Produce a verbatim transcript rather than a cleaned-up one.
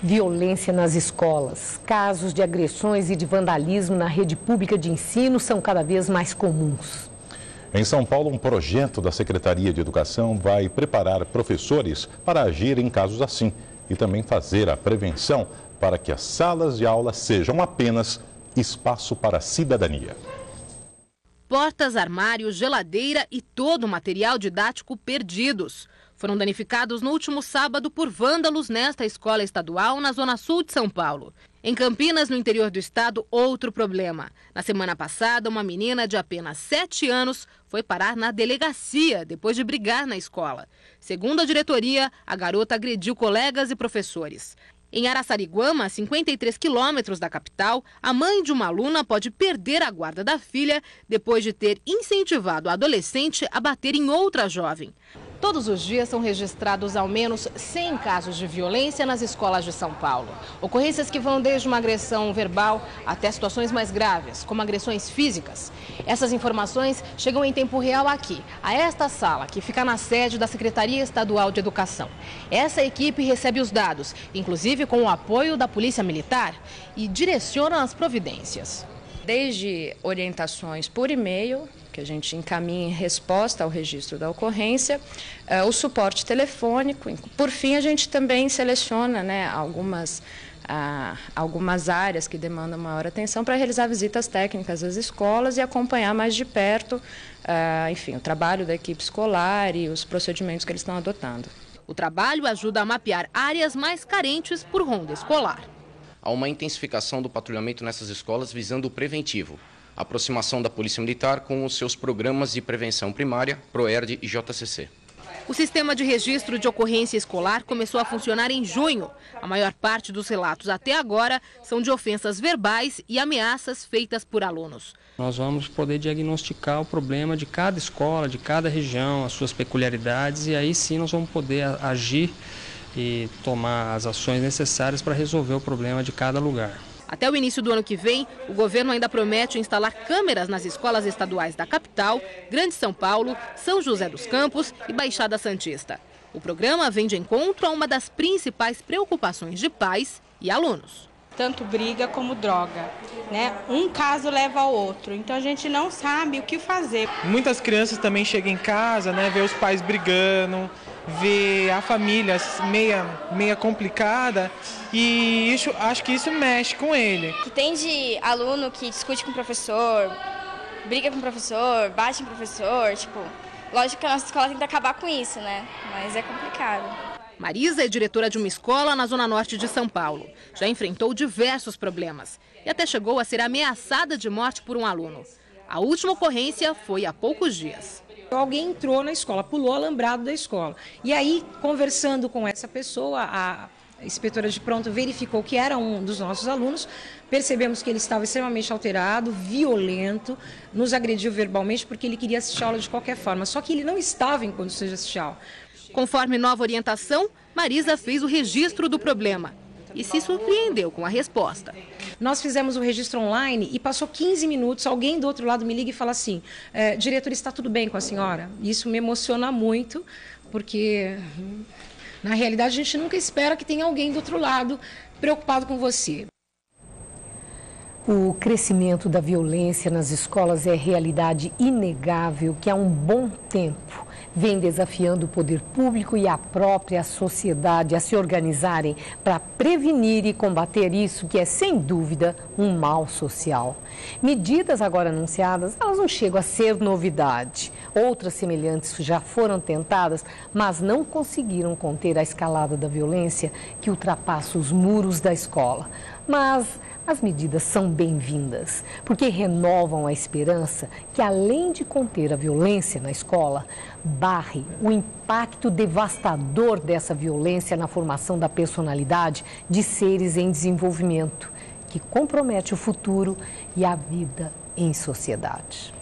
Violência nas escolas. Casos de agressões e de vandalismo na rede pública de ensino são cada vez mais comuns. Em São Paulo, um projeto da Secretaria de Educação vai preparar professores para agir em casos assim e também fazer a prevenção para que as salas de aula sejam apenas espaço para a cidadania. Portas, armários, geladeira e todo o material didático perdidos. Foram danificados no último sábado por vândalos nesta escola estadual na zona sul de São Paulo. Em Campinas, no interior do estado, outro problema. Na semana passada, uma menina de apenas sete anos foi parar na delegacia depois de brigar na escola. Segundo a diretoria, a garota agrediu colegas e professores. Em Araçariguama, a cinquenta e três quilômetros da capital, a mãe de uma aluna pode perder a guarda da filha depois de ter incentivado a adolescente a bater em outra jovem. Todos os dias são registrados ao menos cem casos de violência nas escolas de São Paulo. Ocorrências que vão desde uma agressão verbal até situações mais graves, como agressões físicas. Essas informações chegam em tempo real aqui, a esta sala, que fica na sede da Secretaria Estadual de Educação. Essa equipe recebe os dados, inclusive com o apoio da Polícia Militar, e direciona as providências. Desde orientações por e-mail, que a gente encaminha em resposta ao registro da ocorrência, uh, o suporte telefônico. Por fim, a gente também seleciona, né, algumas, uh, algumas áreas que demandam maior atenção para realizar visitas técnicas às escolas e acompanhar mais de perto, uh, enfim, o trabalho da equipe escolar e os procedimentos que eles estão adotando. O trabalho ajuda a mapear áreas mais carentes por ronda escolar. Há uma intensificação do patrulhamento nessas escolas visando o preventivo. A aproximação da Polícia Militar com os seus programas de prevenção primária, PROERD e J C C. O sistema de registro de ocorrência escolar começou a funcionar em junho. A maior parte dos relatos até agora são de ofensas verbais e ameaças feitas por alunos. Nós vamos poder diagnosticar o problema de cada escola, de cada região, as suas peculiaridades, e aí sim nós vamos poder agir e tomar as ações necessárias para resolver o problema de cada lugar. Até o início do ano que vem, o governo ainda promete instalar câmeras nas escolas estaduais da capital, Grande São Paulo, São José dos Campos e Baixada Santista. O programa vem de encontro a uma das principais preocupações de pais e alunos. Tanto briga como droga, né? Um caso leva ao outro, então a gente não sabe o que fazer. Muitas crianças também chegam em casa, né, vê os pais brigando, vê a família meia, meia complicada, e isso, acho que isso mexe com ele. Tem de aluno que discute com o professor, briga com o professor, bate no professor, tipo, lógico que a nossa escola tenta acabar com isso, né? Mas é complicado. Marisa é diretora de uma escola na zona norte de São Paulo. Já enfrentou diversos problemas e até chegou a ser ameaçada de morte por um aluno. A última ocorrência foi há poucos dias. Alguém entrou na escola, pulou o alambrado da escola. E aí, conversando com essa pessoa, a inspetora de pronto verificou que era um dos nossos alunos. Percebemos que ele estava extremamente alterado, violento, nos agrediu verbalmente porque ele queria assistir a aula de qualquer forma. Só que ele não estava em condições de assistir a aula. Conforme nova orientação, Marisa fez o registro do problema e se surpreendeu com a resposta. Nós fizemos o registro online e passou quinze minutos, alguém do outro lado me liga e fala assim, é, diretor, está tudo bem com a senhora? Isso me emociona muito, porque na realidade a gente nunca espera que tenha alguém do outro lado preocupado com você. O crescimento da violência nas escolas é realidade inegável que há um bom tempo vem desafiando o poder público e a própria sociedade a se organizarem para prevenir e combater isso que é, sem dúvida, um mal social. Medidas agora anunciadas, elas não chegam a ser novidade. Outras semelhantes já foram tentadas, mas não conseguiram conter a escalada da violência que ultrapassa os muros da escola. Mas as medidas são bem-vindas, porque renovam a esperança que, além de conter a violência na escola, barre o impacto devastador dessa violência na formação da personalidade de seres em desenvolvimento, que compromete o futuro e a vida em sociedade.